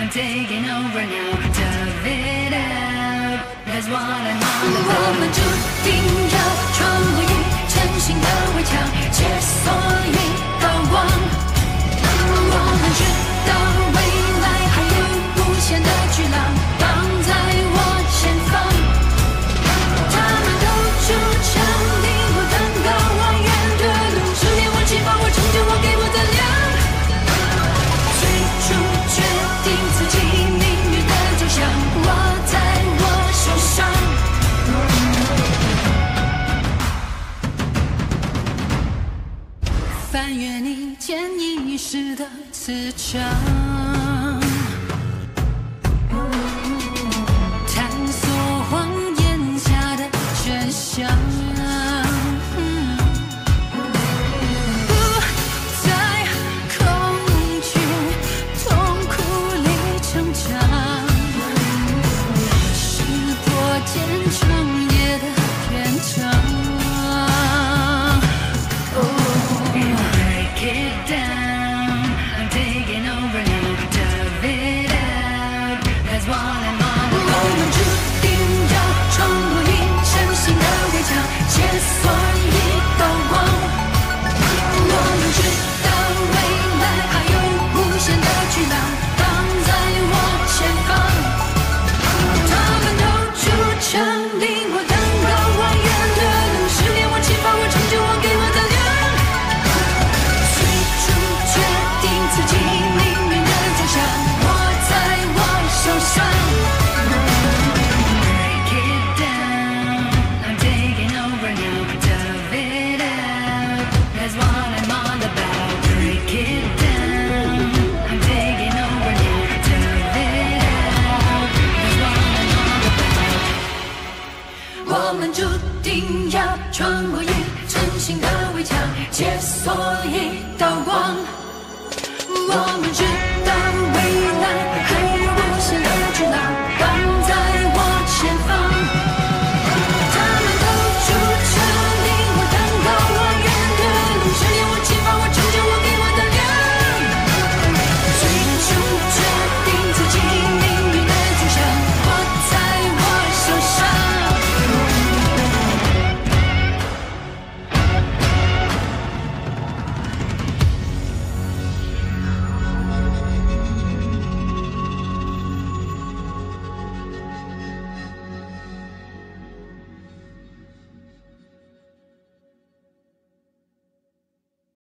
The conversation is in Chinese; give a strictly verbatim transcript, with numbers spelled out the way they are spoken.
taking over now. Tough it out, that's what I'm on about. 我们注定要穿过一成新的围墙，解锁一道光。我们知道未来还有无限的巨浪挡在我前方，他们都筑墙，离我更高望远的路，十年我启发我，成就我，给我的量。最终决定自己命运的走向，握在我手上。翻越你潜意识的磁场，探索谎言下的真相。不再恐惧，痛苦里成长，是多坚强夜的篇章。Break it down, I'm taking over now. Tough it out, that's what I'm on about. 我们注定要穿过一成新的围墙，解锁一道光。我们知道未来还有无限的巨浪挡在我前方，他们都筑墙，离我更高望远的路，十年我启发我，成就我，给我的量。最终决定自己命运的走向，握在我手上。Break it down, I'm taking over now. Tough it out, that's what I'm all about. Break it down, I'm taking over now. Tough it out, that's what I'm all about. 我们注定要穿过一成新的围墙，解锁一道光。我们知